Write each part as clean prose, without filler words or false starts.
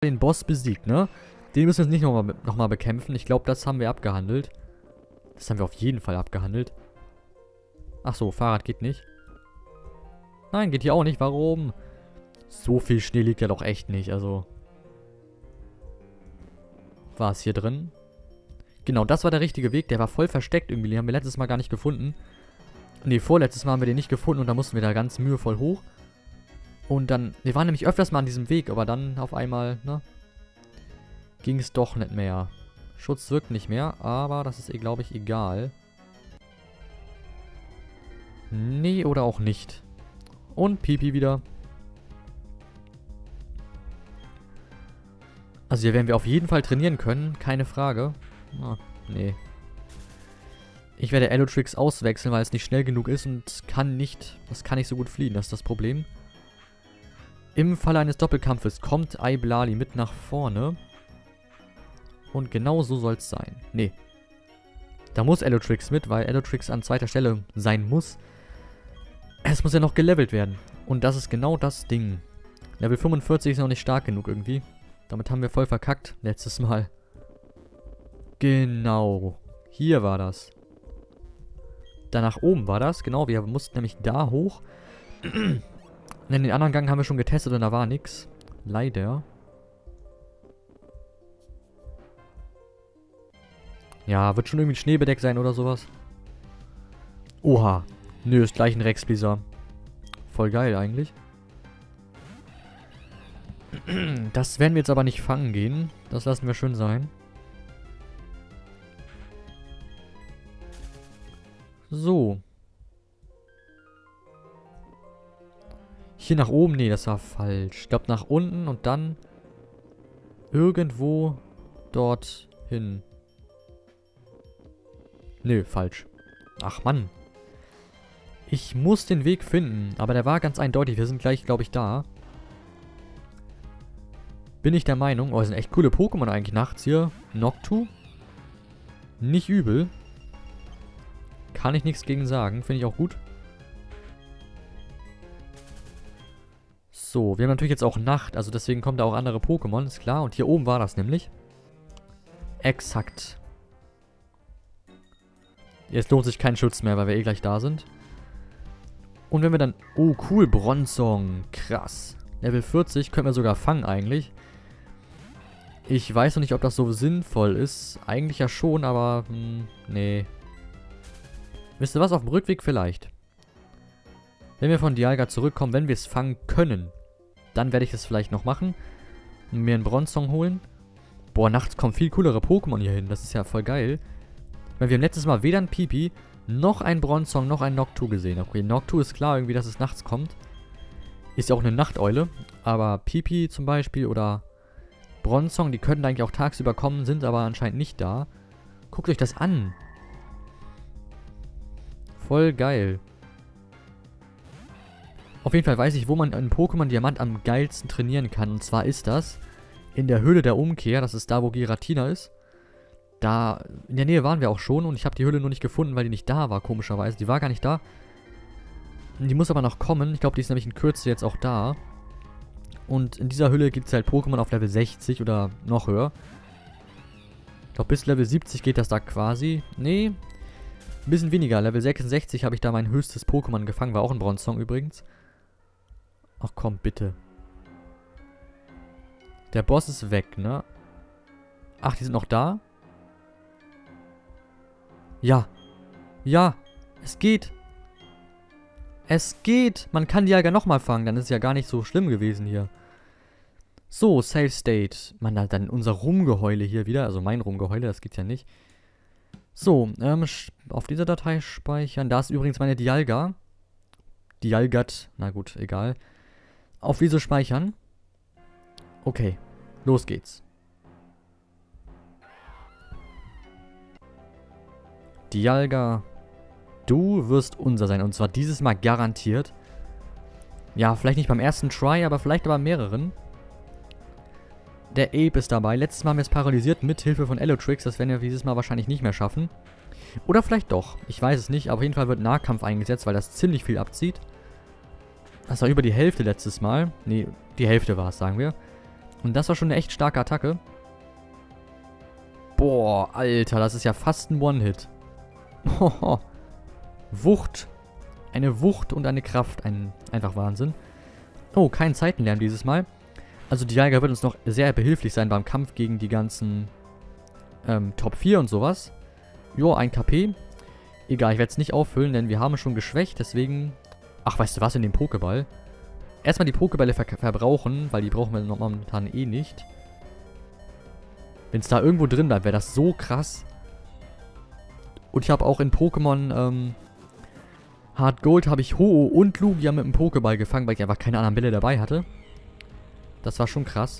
den Boss besiegt, ne? Den müssen wir jetzt nicht nochmal bekämpfen. Ich glaube, das haben wir abgehandelt. Das haben wir auf jeden Fall abgehandelt. Ach so, Fahrrad geht nicht. Nein, geht hier auch nicht. Warum? So viel Schnee liegt ja doch echt nicht. Also. War es hier drin? Genau, das war der richtige Weg. Der war voll versteckt irgendwie. Den haben wir letztes Mal gar nicht gefunden. Ne, vorletztes Mal haben wir den nicht gefunden. Und da mussten wir da ganz mühevoll hoch. Und dann, wir waren nämlich öfters mal an diesem Weg. Aber dann auf einmal, ne? Ging es doch nicht mehr. Schutz wirkt nicht mehr. Aber das ist, glaube ich, egal. Nee, oder auch nicht. Und Pipi wieder. Also hier werden wir auf jeden Fall trainieren können. Keine Frage. Ah, nee. Ich werde Allotrix auswechseln, weil es nicht schnell genug ist und kann nicht so gut fliehen. Das ist das Problem. Im Falle eines Doppelkampfes kommt Iblali mit nach vorne. Und genau so soll es sein. Nee. Da muss Allotrix mit, weil Allotrix an zweiter Stelle sein muss. Es muss ja noch gelevelt werden. Und das ist genau das Ding. Level 45 ist noch nicht stark genug irgendwie. Damit haben wir voll verkackt letztes Mal. Genau. Hier war das. Da nach oben war das. Genau, wir mussten nämlich da hoch. Und den anderen Gang haben wir schon getestet und da war nichts. Leider. Ja, wird schon irgendwie schneebedeckt sein oder sowas. Oha. Nö, ist gleich ein Rexblizzard. Voll geil eigentlich. Das werden wir jetzt aber nicht fangen gehen. Das lassen wir schön sein. So. Hier nach oben? Nee, das war falsch. Ich glaube nach unten und dann irgendwo dorthin. Nö, falsch. Ach Mann. Ich muss den Weg finden, aber der war ganz eindeutig. Wir sind gleich, glaube ich, da. Bin ich der Meinung. Oh, das sind echt coole Pokémon eigentlich nachts hier. Noctu. Nicht übel. Kann ich nichts gegen sagen. Finde ich auch gut. So, wir haben natürlich jetzt auch Nacht. Also deswegen kommen da auch andere Pokémon, ist klar. Und hier oben war das nämlich. Exakt. Jetzt lohnt sich kein Schutz mehr, weil wir eh gleich da sind. Und wenn wir dann... Oh, cool, Bronzong. Krass. Level 40 können wir sogar fangen eigentlich. Ich weiß noch nicht, ob das so sinnvoll ist. Eigentlich ja schon, aber... nee. Wisst ihr was? Auf dem Rückweg vielleicht. Wenn wir von Dialga zurückkommen, wenn wir es fangen können, dann werde ich es vielleicht noch machen. Und mir einen Bronzong holen. Boah, nachts kommen viel coolere Pokémon hier hin. Das ist ja voll geil. Weil wir haben letztes Mal weder ein Pipi, noch ein Bronzong, noch ein Noctu gesehen. Okay, Noctu ist klar irgendwie, dass es nachts kommt. Ist ja auch eine Nachteule. Aber Pipi zum Beispiel oder Bronzong, die könnten eigentlich auch tagsüber kommen, sind aber anscheinend nicht da. Guckt euch das an. Voll geil. Auf jeden Fall weiß ich, wo man einen Pokémon Diamant am geilsten trainieren kann. Und zwar ist das in der Höhle der Umkehr. Das ist da, wo Giratina ist. Da, in der Nähe waren wir auch schon und ich habe die Höhle nur nicht gefunden, weil die nicht da war, komischerweise. Die war gar nicht da. Die muss aber noch kommen. Ich glaube, die ist nämlich in Kürze jetzt auch da. Und in dieser Höhle gibt es halt Pokémon auf Level 60 oder noch höher. Ich glaube, bis Level 70 geht das da quasi. Nee, ein bisschen weniger. Level 66 habe ich da mein höchstes Pokémon gefangen. War auch ein Bronzong übrigens. Ach komm, bitte. Der Boss ist weg, ne? Ach, die sind noch da? Ja. Ja. Es geht. Es geht. Man kann die Jäger nochmal fangen. Dann ist es ja gar nicht so schlimm gewesen hier. So, Save State. Man hat dann unser Rumgeheule hier wieder. Also mein Rumgeheule, das geht ja nicht. So, auf dieser Datei speichern. Da ist übrigens meine Dialga. Dialgat. Na gut, egal. Auf diese speichern. Okay, los geht's. Dialga, du wirst unser sein. Und zwar dieses Mal garantiert. Ja, vielleicht nicht beim ersten Try, aber vielleicht bei mehreren. Der Ape ist dabei. Letztes Mal haben wir es paralysiert mit Hilfe von Allotrix. Das werden wir dieses Mal wahrscheinlich nicht mehr schaffen. Oder vielleicht doch. Ich weiß es nicht. Aber auf jeden Fall wird Nahkampf eingesetzt, weil das ziemlich viel abzieht. Das war über die Hälfte letztes Mal. Nee, die Hälfte war es, sagen wir. Und das war schon eine echt starke Attacke. Boah, Alter, das ist ja fast ein One-Hit. Wucht. Eine Wucht und eine Kraft. Einfach Wahnsinn. Oh, kein Zeitenlärm dieses Mal. Also Dialga wird uns noch sehr behilflich sein beim Kampf gegen die ganzen Top 4 und sowas. Jo, 1 KP. Egal, ich werde es nicht auffüllen, denn wir haben schon geschwächt, deswegen... Ach, weißt du was, in dem Pokéball? Erstmal die Pokébälle verbrauchen, weil die brauchen wir noch momentan eh nicht. Wenn es da irgendwo drin bleibt, wäre das so krass. Und ich habe auch in Pokémon Hard Gold habe ich Ho-Oh und Lugia mit dem Pokéball gefangen, weil ich einfach keine anderen Bälle dabei hatte. Das war schon krass.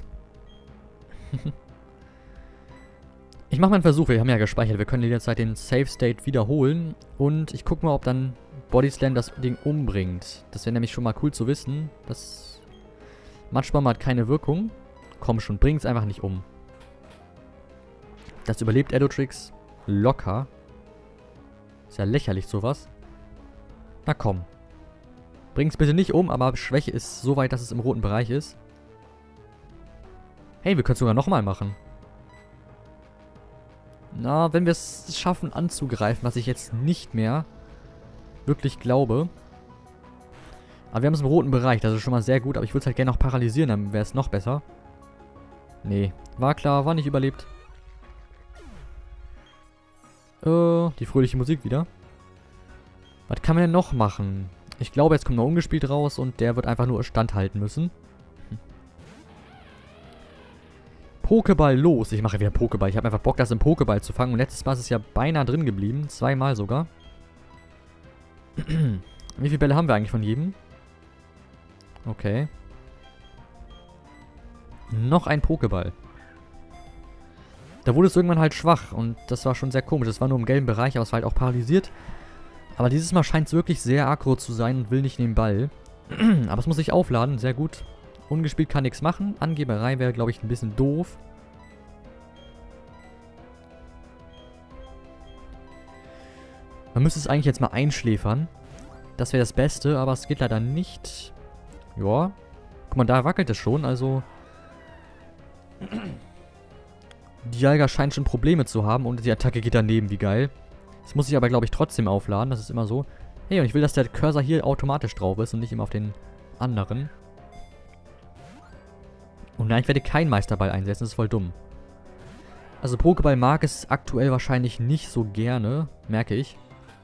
Ich mache mal einen Versuch, wir haben ja gespeichert, wir können jederzeit den Save State wiederholen. Und ich gucke mal, ob dann Body Slam das Ding umbringt. Das wäre nämlich schon mal cool zu wissen. Das Matschbomb hat keine Wirkung. Komm schon, bring's einfach nicht um. Das überlebt Edotrix locker. Ist ja lächerlich sowas. Na komm. Bring's bitte nicht um, aber Schwäche ist so weit, dass es im roten Bereich ist. Hey, wir können es sogar nochmal machen. Na, wenn wir es schaffen anzugreifen, was ich jetzt nicht mehr wirklich glaube. Aber wir haben es im roten Bereich, das ist schon mal sehr gut. Aber ich würde es halt gerne noch paralysieren, dann wäre es noch besser. Nee, war klar, war nicht überlebt. Die fröhliche Musik wieder. Was kann man denn noch machen? Ich glaube, jetzt kommt noch ungespielt raus und der wird einfach nur standhalten müssen. Pokéball los. Ich mache wieder Pokéball. Ich habe einfach Bock, das im Pokéball zu fangen. Und letztes Mal ist es ja beinahe drin geblieben. 2-mal sogar. Wie viele Bälle haben wir eigentlich von jedem? Okay. Noch ein Pokéball. Da wurde es irgendwann halt schwach. Und das war schon sehr komisch. Das war nur im gelben Bereich, aber es war halt auch paralysiert. Aber dieses Mal scheint es wirklich sehr aggro zu sein und will nicht in den Ball. Aber es muss sich aufladen. Sehr gut. Ungespielt kann nichts machen. Angeberei wäre, glaube ich, ein bisschen doof. Man müsste es eigentlich jetzt mal einschläfern. Das wäre das Beste, aber es geht leider nicht. Ja. Guck mal, da wackelt es schon, also... Dialga scheint schon Probleme zu haben und die Attacke geht daneben, wie geil. Das muss ich aber, glaube ich, trotzdem aufladen. Das ist immer so. Hey, und ich will, dass der Cursor hier automatisch drauf ist und nicht immer auf den anderen. Und nein, ich werde keinen Meisterball einsetzen. Das ist voll dumm. Also Pokéball mag es aktuell wahrscheinlich nicht so gerne. Merke ich.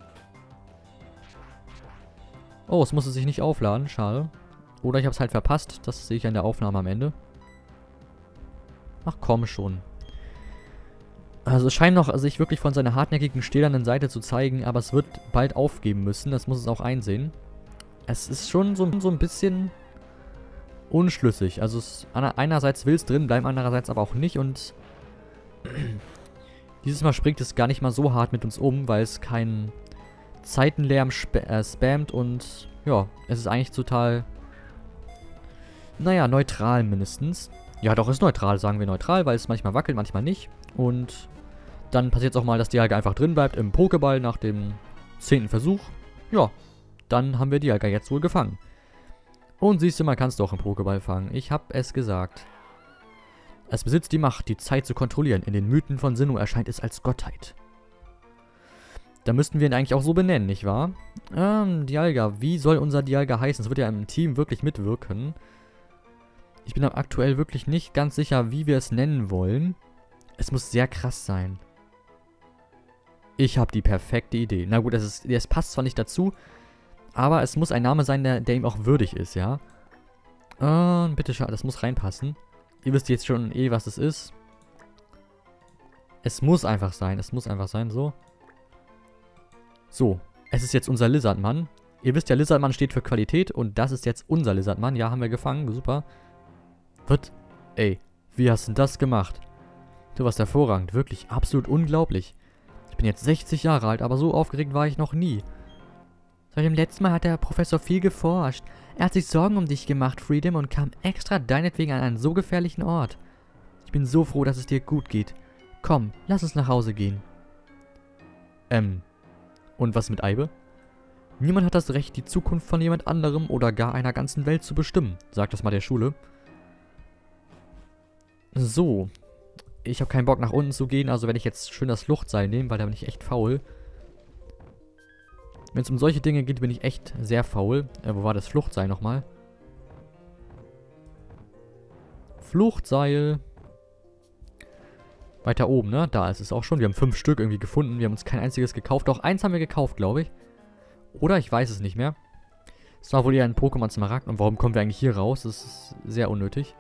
Oh, es musste sich nicht aufladen. Schade. Oder ich habe es halt verpasst. Das sehe ich ja in der Aufnahme am Ende. Ach komm schon. Also es scheint noch sich wirklich von seiner hartnäckigen, stählernen Seite zu zeigen, aber es wird bald aufgeben müssen. Das muss es auch einsehen. Es ist schon so ein bisschen unschlüssig. Also einerseits will es drin bleiben, andererseits aber auch nicht. Und dieses Mal springt es gar nicht mal so hart mit uns um, weil es keinen Zeitenlärm spammt. Und ja, es ist eigentlich total, naja, neutral mindestens. Ja, doch, ist neutral, sagen wir neutral, weil es manchmal wackelt, manchmal nicht. Und dann passiert es auch mal, dass Dialga einfach drin bleibt im Pokéball nach dem 10. Versuch. Ja, dann haben wir Dialga jetzt wohl gefangen. Und siehst du, man kann es doch im Pokéball fangen. Ich hab es gesagt. Es besitzt die Macht, die Zeit zu kontrollieren. In den Mythen von Sinnoh erscheint es als Gottheit. Da müssten wir ihn eigentlich auch so benennen, nicht wahr? Dialga. Wie soll unser Dialga heißen? Es wird ja im Team wirklich mitwirken. Ich bin aktuell wirklich nicht ganz sicher, wie wir es nennen wollen. Es muss sehr krass sein. Ich habe die perfekte Idee. Na gut, es passt zwar nicht dazu, aber es muss ein Name sein, der ihm auch würdig ist, ja? Bitte schau, das muss reinpassen. Ihr wisst jetzt schon was es ist. Es muss einfach sein, so. So, es ist jetzt unser Lizardmann. Ihr wisst ja, Lizardmann steht für Qualität und das ist jetzt unser Lizardmann. Ja, haben wir gefangen, super. Was? Ey, wie hast du das gemacht? Du warst hervorragend, wirklich absolut unglaublich. Ich bin jetzt 60 Jahre alt, aber so aufgeregt war ich noch nie. Seit dem letzten Mal hat der Professor viel geforscht. Er hat sich Sorgen um dich gemacht, Freedom, und kam extra deinetwegen an einen so gefährlichen Ort. Ich bin so froh, dass es dir gut geht. Komm, lass uns nach Hause gehen. Und was mit Aibe? Niemand hat das Recht, die Zukunft von jemand anderem oder gar einer ganzen Welt zu bestimmen, sagt das mal der Schule. So. Ich habe keinen Bock nach unten zu gehen, also werde ich jetzt schön das Fluchtseil nehmen, weil da bin ich echt faul. Wenn es um solche Dinge geht, bin ich echt sehr faul. Wo war das Fluchtseil nochmal? Fluchtseil. Weiter oben, ne? Da ist es auch schon. Wir haben 5 Stück irgendwie gefunden. Wir haben uns kein einziges gekauft. Doch, eins haben wir gekauft, glaube ich. Oder ich weiß es nicht mehr. Es war wohl eher ein Pokémon Smaragd. Und warum kommen wir eigentlich hier raus? Das ist sehr unnötig.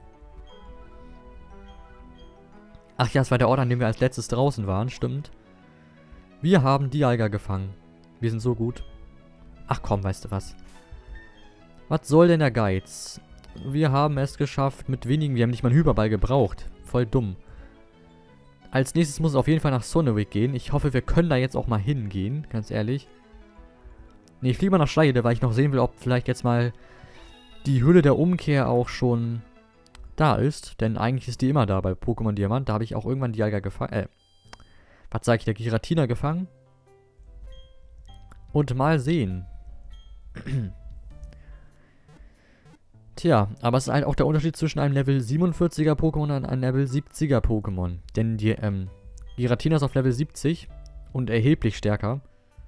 Ach ja, es war der Ort, an dem wir als letztes draußen waren. Stimmt. Wir haben Dialga gefangen. Wir sind so gut. Ach komm, weißt du was. Was soll denn der Geiz? Wir haben es geschafft mit wenigen. Wir haben nicht mal einen Hyperball gebraucht. Voll dumm. Als nächstes muss es auf jeden Fall nach Sonneweg gehen. Ich hoffe, wir können da jetzt auch mal hingehen. Ganz ehrlich. Ne, ich fliege mal nach Schleide, weil ich noch sehen will, ob vielleicht jetzt mal die Hülle der Umkehr auch schon da ist. Denn eigentlich ist die immer da bei Pokémon Diamant. Da habe ich auch irgendwann Dialga gefangen. Was sage ich? Der Giratina gefangen. Und mal sehen. Tja, aber es ist halt auch der Unterschied zwischen einem Level 47er Pokémon und einem Level 70er Pokémon. Denn die Giratina ist auf Level 70 und erheblich stärker.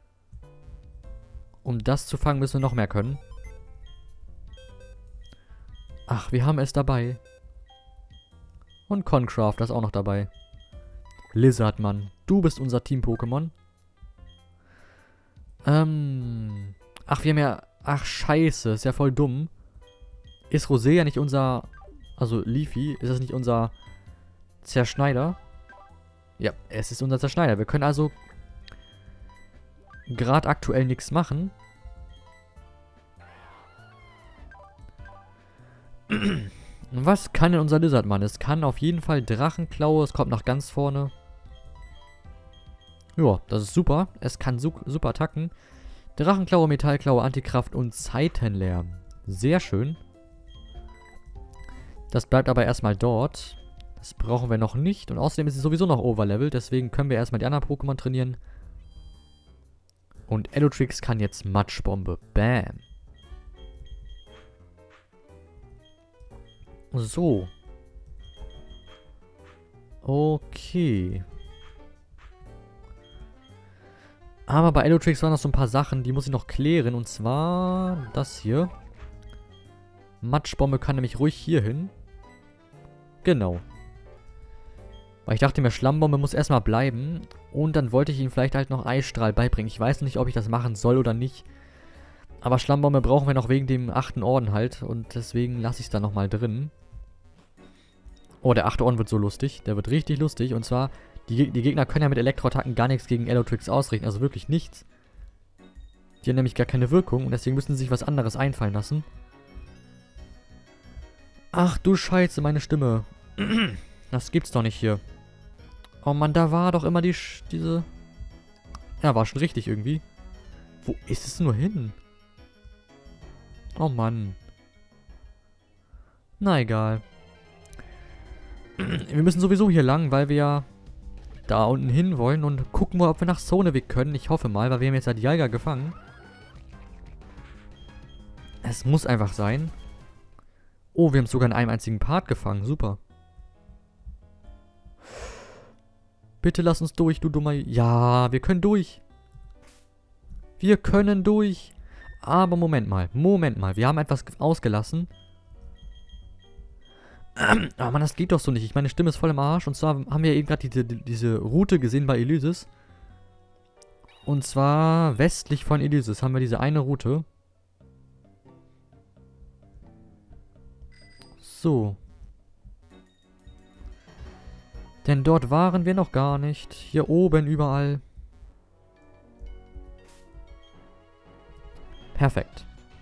Um das zu fangen, müssen wir noch mehr können. Ach, wir haben es dabei. Und Concraft ist auch noch dabei. Lizardman, du bist unser Team-Pokémon. Ach, wir haben ja... Ach, scheiße, ist ja voll dumm. Ist Rosé ja nicht unser... Also, Leafy, ist das nicht unser Zerschneider? Ja, es ist unser Zerschneider. Wir können also gerade aktuell nichts machen. Was kann denn unser Lizardmann? Es kann auf jeden Fall Drachenklaue. Es kommt nach ganz vorne. Ja, das ist super. Es kann super attacken. Drachenklaue, Metallklaue, Antikraft und Zeitenlärm. Sehr schön. Das bleibt aber erstmal dort. Das brauchen wir noch nicht. Und außerdem ist es sowieso noch overlevelt. Deswegen können wir erstmal die anderen Pokémon trainieren. Und Elotrix kann jetzt Matschbombe. Bam. So. Okay. Aber bei Elotrix waren noch so ein paar Sachen, die muss ich noch klären. Und zwar das hier. Matschbombe kann nämlich ruhig hier hin. Genau. Weil ich dachte mir, Schlammbombe muss erstmal bleiben. Und dann wollte ich ihm vielleicht halt noch Eisstrahl beibringen. Ich weiß nicht, ob ich das machen soll oder nicht. Aber Schlammbombe brauchen wir noch wegen dem 8. Orden halt. Und deswegen lasse ich es da nochmal drin. Oh, der 8. Orden wird so lustig. Der wird richtig lustig. Und zwar, die Gegner können ja mit Elektroattacken gar nichts gegen Elotrix ausrichten. Also wirklich nichts. Die haben nämlich gar keine Wirkung. Und deswegen müssen sie sich was anderes einfallen lassen. Ach du Scheiße, meine Stimme. Das gibt's doch nicht hier. Oh Mann, da war doch immer diese... Ja, war schon richtig irgendwie. Wo ist es nur hin? Oh Mann. Na egal. Wir müssen sowieso hier lang, weil wir ja da unten hin wollen und gucken mal, ob wir nach Sonneweg können. Ich hoffe mal, weil wir haben jetzt ja die Dialga gefangen. Es muss einfach sein. Oh, wir haben es sogar in einem einzigen Part gefangen. Super. Bitte lass uns durch, du dummer... Ja, wir können durch. Wir können durch. Aber Moment mal. Moment mal. Wir haben etwas ausgelassen. Oh Mann, das geht doch so nicht. Meine Stimme ist voll im Arsch. Und zwar haben wir eben gerade diese Route gesehen bei Elysis. Und zwar westlich von Elysis haben wir diese eine Route. So. Denn dort waren wir noch gar nicht. Hier oben überall. Perfekt.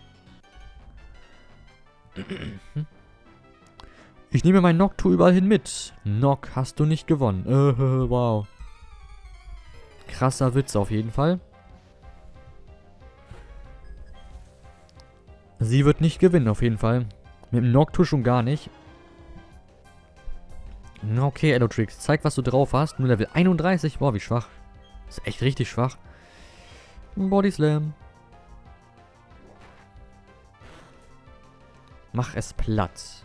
Ich nehme meinen Noctu überall hin mit. Nock, hast du nicht gewonnen. Wow. Krasser Witz auf jeden Fall. Sie wird nicht gewinnen auf jeden Fall. Mit dem Noctu schon gar nicht. Okay, Elotrix, zeig, was du drauf hast. Nur Level 31. Boah, wie schwach. Das ist echt richtig schwach. Body Slam. Mach es platt.